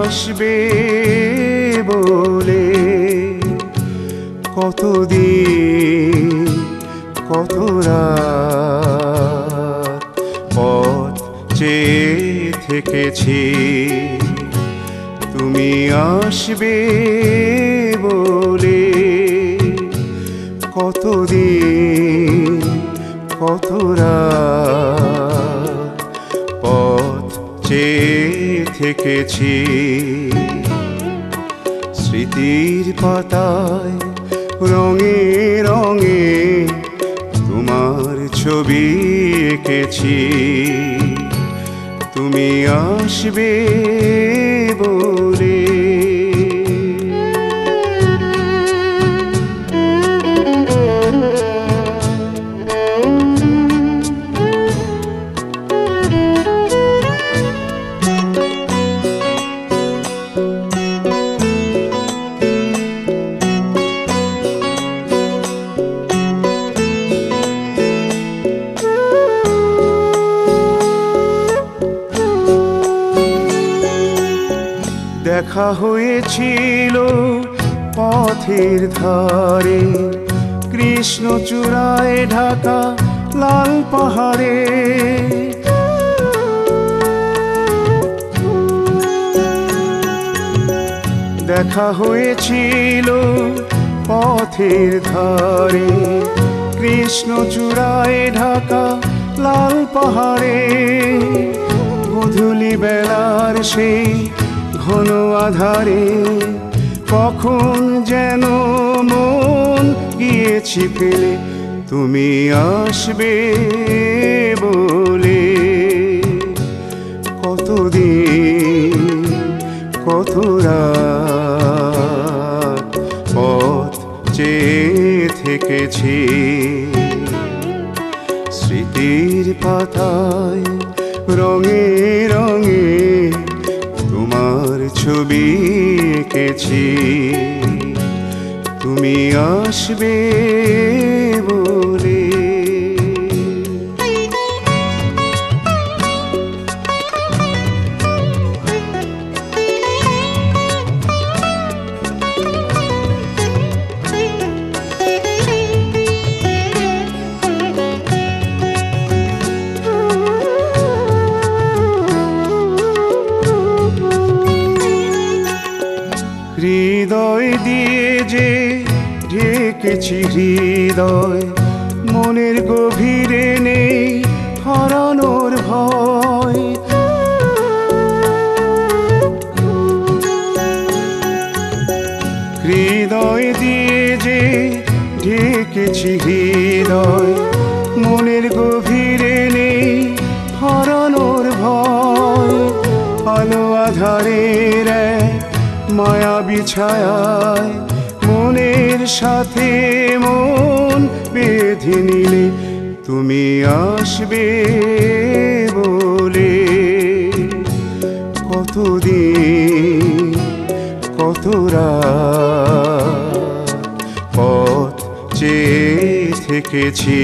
আসবে বলে কতদিন কত রাত পথ চেয়ে থেকেছি, তুমি আসবে বলে কতদিন কত রাত পথ চেয়ে থেকেছি। স্মৃতির পাতায় রঙে রঙে তোমার ছবি এঁকেছি, তুমি আসবে বলে। দেখা হয়েছিল পথের ধারে, কৃষ্ণচূড়ায় ঢাকা লাল পাহাড়ে। দেখা হয়েছিল পথের ধারে, কৃষ্ণচূড়ায় ঢাকা লাল পাহাড়ে। গোধূলি বেলার সেই ঘন আধারে কখন যেন মন গিয়েছি ফেলে, তুমি আসবে বলে কতদিন কত রাত পথ চেয়ে থেকেছি। স্মৃতির পাতায় রঙে রঙে তোমার ছবি এঁকেছি, তুমি আসবে বলে। হৃদয় দিয়ে যে ঢেকেছি হৃদয়, মনের গভীরে নেই হারানোর ভয়। হৃদয় দিয়ে যে ঢেকেছি হৃদয়, মনের গভীরে নেই হারানোর ভয়। আলো আধারের মায়া বিছায়ায় মনের সাথে মন বেঁধে নিলে, তুমি আসবে বলে কতদিন কত রাত পথ চেয়ে থেকেছি।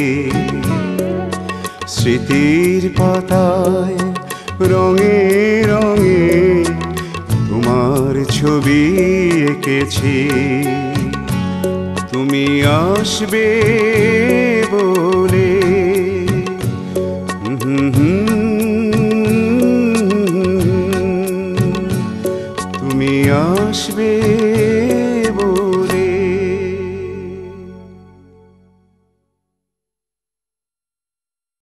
স্মৃতির পাতায় রঙে রঙে তোমার ছবি এঁকেছি, তুমি আসবে বলে। তুমি আসবে।